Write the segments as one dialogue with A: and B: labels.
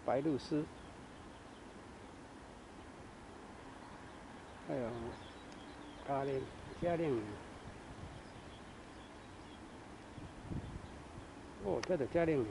A: 白鹭鸶，还有嘉陵，哦，这个嘉陵。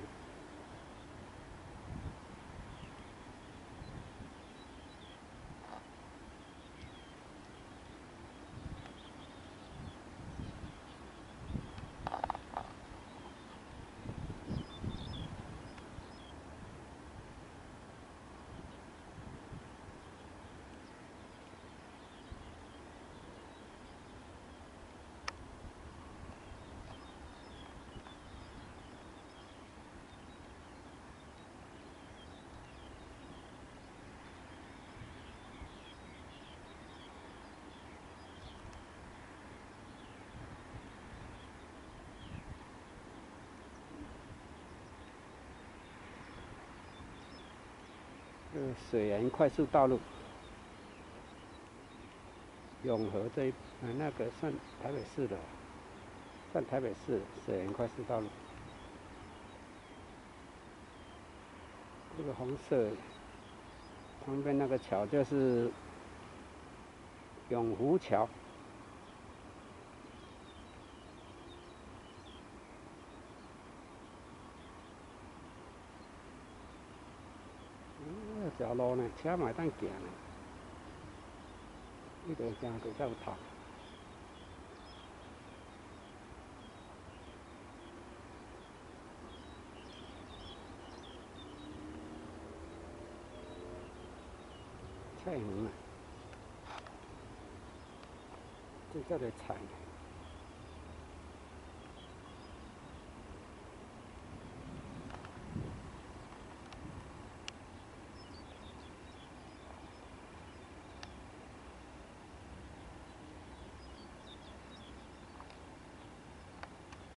A: 水源快速道路，永和那个算台北市的，算台北市水源快速道路。这个红色旁边那个桥就是永福桥。这条路呢，车嘛会当行呢，你着行着才有透。菜园啊，这叫做菜。